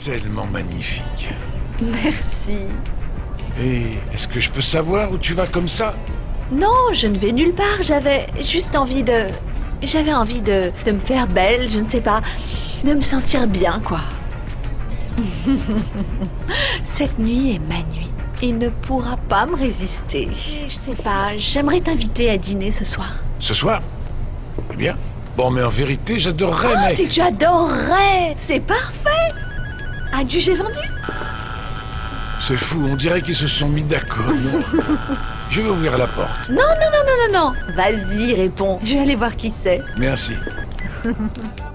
tellement magnifique. Merci. Et est-ce que je peux savoir où tu vas comme ça? Non, je ne vais nulle part. J'avais juste envie de... J'avais envie de me faire belle, je ne sais pas. De me sentir bien, quoi. Cette nuit est ma nuit. Il ne pourra pas me résister. Je sais pas, j'aimerais t'inviter à dîner ce soir. Ce soir? Eh bien. Bon, mais en vérité, j'adorerais, mais... Si tu adorerais! C'est parfait! As-tu j'ai vendu? C'est fou, on dirait qu'ils se sont mis d'accord. Je vais ouvrir la porte. Non, non, non, non, non, non! Vas-y, réponds. Je vais aller voir qui c'est. Merci.